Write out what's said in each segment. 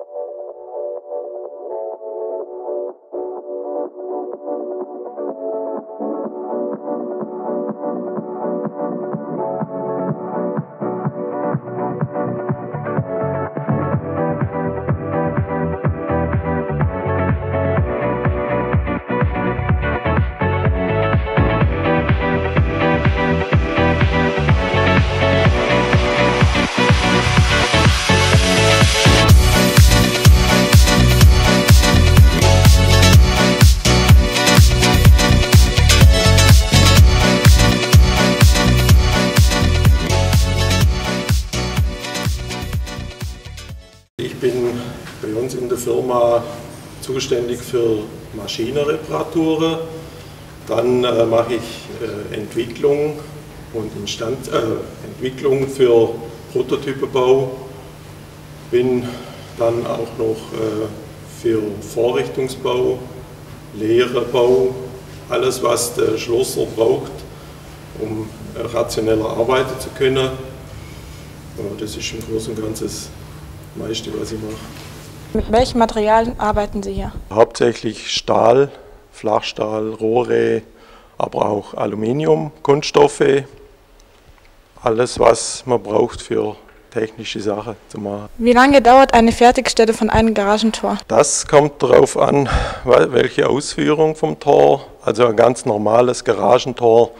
Ich bin bei uns in der Firma zuständig für Maschinenreparaturen. Dann mache ich Entwicklung und Entwicklung für Prototypenbau. Bin dann auch noch für Vorrichtungsbau, Lehrebau, alles was der Schlosser braucht, um rationeller arbeiten zu können. Das ist im Großen und Ganzen das meiste, was ich mache. Mit welchen Materialien arbeiten Sie hier? Hauptsächlich Stahl, Flachstahl, Rohre, aber auch Aluminium, Kunststoffe, alles was man braucht für technische Sachen zu machen. Wie lange dauert eine Fertigstellung von einem Garagentor? Das kommt darauf an, welche Ausführung vom Tor. Also ein ganz normales Garagentor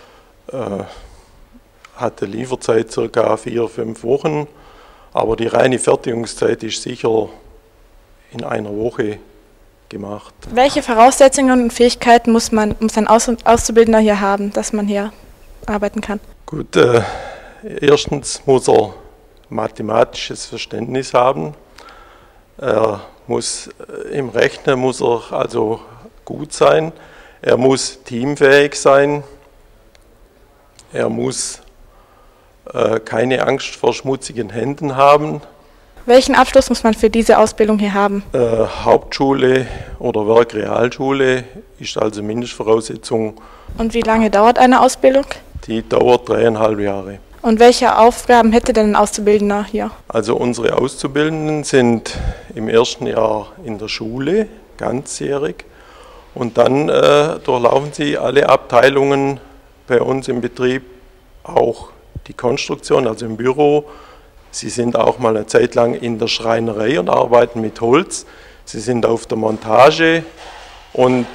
hat eine Lieferzeit ca. 4-5 Wochen. Aber die reine Fertigungszeit ist sicher in einer Woche gemacht. Welche Voraussetzungen und Fähigkeiten muss ein Auszubildender hier haben, dass man hier arbeiten kann? Gut, erstens muss er mathematisches Verständnis haben. Er muss im Rechnen muss er also gut sein. Er muss teamfähig sein. Er muss keine Angst vor schmutzigen Händen haben. Welchen Abschluss muss man für diese Ausbildung hier haben? Hauptschule oder Werkrealschule ist also Mindestvoraussetzung. Und wie lange dauert eine Ausbildung? Die dauert 3,5 Jahre. Und welche Aufgaben hätte denn ein Auszubildender hier? Also unsere Auszubildenden sind im ersten Jahr in der Schule, ganzjährig. Und dann durchlaufen sie alle Abteilungen bei uns im Betrieb, auch die Konstruktion, also im Büro. Sie sind auch mal eine Zeit lang in der Schreinerei und arbeiten mit Holz. Sie sind auf der Montage und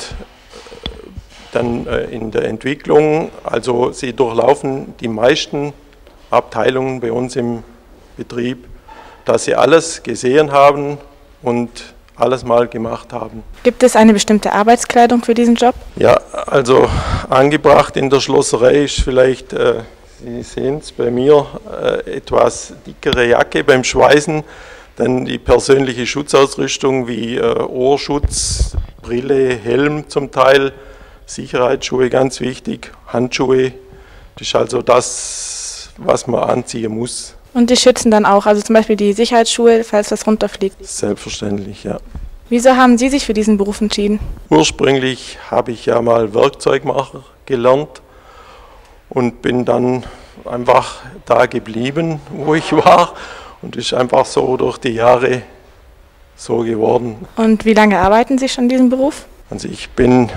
dann in der Entwicklung. Also sie durchlaufen die meisten Abteilungen bei uns im Betrieb, dass sie alles gesehen haben und alles mal gemacht haben. Gibt es eine bestimmte Arbeitskleidung für diesen Job? Ja, also angebracht in der Schlosserei ist vielleicht, Sie sehen es bei mir, etwas dickere Jacke beim Schweißen, dann die persönliche Schutzausrüstung wie Ohrschutz, Brille, Helm zum Teil, Sicherheitsschuhe ganz wichtig, Handschuhe, das ist also das, was man anziehen muss. Und die schützen dann auch, also zum Beispiel die Sicherheitsschuhe, falls was runterfliegt? Selbstverständlich, ja. Wieso haben Sie sich für diesen Beruf entschieden? Ursprünglich habe ich ja mal Werkzeugmacher gelernt und bin dann einfach da geblieben, wo ich war. Und ist einfach so durch die Jahre so geworden. Und wie lange arbeiten Sie schon in diesem Beruf? Also ich bin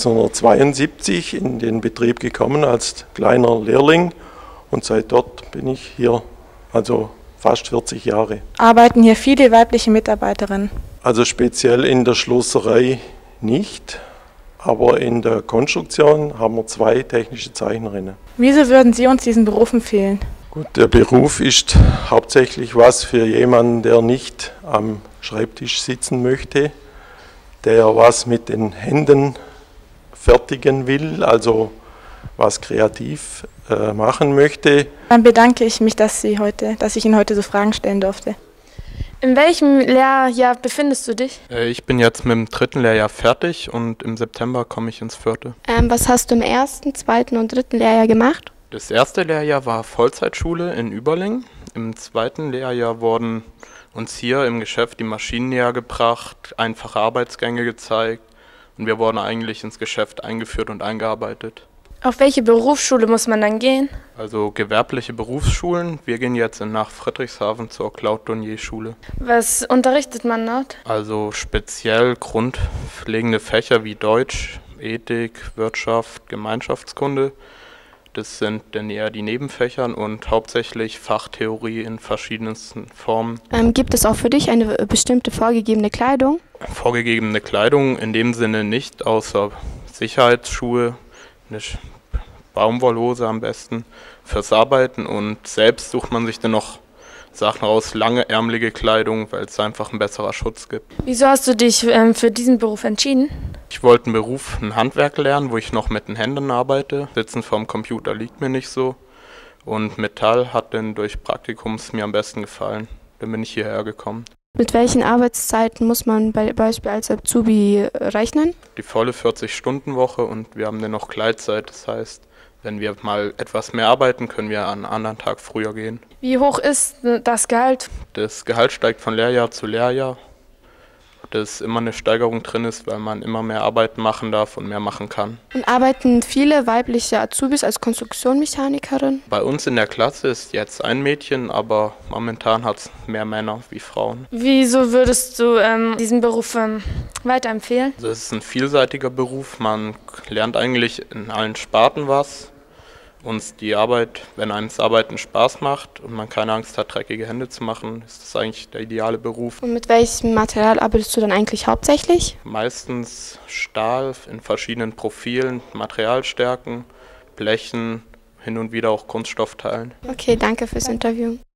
1972 in den Betrieb gekommen als kleiner Lehrling und seit dort bin ich hier, also fast 40 Jahre. Arbeiten hier viele weibliche Mitarbeiterinnen? Also speziell in der Schlosserei nicht. Aber in der Konstruktion haben wir 2 technische Zeichnerinnen. Wieso würden Sie uns diesen Beruf empfehlen? Gut, der Beruf ist hauptsächlich was für jemanden, der nicht am Schreibtisch sitzen möchte, der was mit den Händen fertigen will, also was kreativ machen möchte. Dann bedanke ich mich, dass ich Ihnen heute so Fragen stellen durfte. In welchem Lehrjahr befindest du dich? Ich bin jetzt mit dem 3. Lehrjahr fertig und im September komme ich ins 4. Was hast du im 1., 2. und 3. Lehrjahr gemacht? Das 1. Lehrjahr war Vollzeitschule in Überlingen. Im 2. Lehrjahr wurden uns hier im Geschäft die Maschinen näher gebracht, einfache Arbeitsgänge gezeigt und wir wurden eigentlich ins Geschäft eingeführt und eingearbeitet. Auf welche Berufsschule muss man dann gehen? Also gewerbliche Berufsschulen. Wir gehen jetzt nach Friedrichshafen zur Claude-Dornier-Schule. Was unterrichtet man dort? Also speziell grundlegende Fächer wie Deutsch, Ethik, Wirtschaft, Gemeinschaftskunde. Das sind dann eher die Nebenfächern und hauptsächlich Fachtheorie in verschiedensten Formen. Gibt es auch für dich eine bestimmte vorgegebene Kleidung? Vorgegebene Kleidung in dem Sinne nicht, außer Sicherheitsschuhe, eine Baumwollhose am besten fürs Arbeiten, und selbst sucht man sich dann noch Sachen raus, lange ärmelige Kleidung, weil es einfach ein besserer Schutz gibt. Wieso hast du dich für diesen Beruf entschieden? Ich wollte einen Beruf, ein Handwerk lernen, wo ich noch mit den Händen arbeite. Sitzen vorm Computer liegt mir nicht so. Und Metall hat dann durch Praktikums mir am besten gefallen. Dann bin ich hierher gekommen. Mit welchen Arbeitszeiten muss man beispielsweise als Azubi rechnen? Die volle 40-Stunden-Woche, und wir haben dann noch Gleitzeit. Das heißt, wenn wir mal etwas mehr arbeiten, können wir an einem anderen Tag früher gehen. Wie hoch ist das Gehalt? Das Gehalt steigt von Lehrjahr zu Lehrjahr. Dass immer eine Steigerung drin ist, weil man immer mehr Arbeiten machen darf und mehr machen kann. Und arbeiten viele weibliche Azubis als Konstruktionsmechanikerin? Bei uns in der Klasse ist jetzt ein Mädchen, aber momentan hat es mehr Männer wie Frauen. Wieso würdest du diesen Beruf weiterempfehlen? Also es ist ein vielseitiger Beruf, man lernt eigentlich in allen Sparten was. Uns die Arbeit, wenn einem das Arbeiten Spaß macht und man keine Angst hat, dreckige Hände zu machen, ist das eigentlich der ideale Beruf. Und mit welchem Material arbeitest du dann eigentlich hauptsächlich? Meistens Stahl in verschiedenen Profilen, Materialstärken, Blechen, hin und wieder auch Kunststoffteilen. Okay, danke fürs Interview.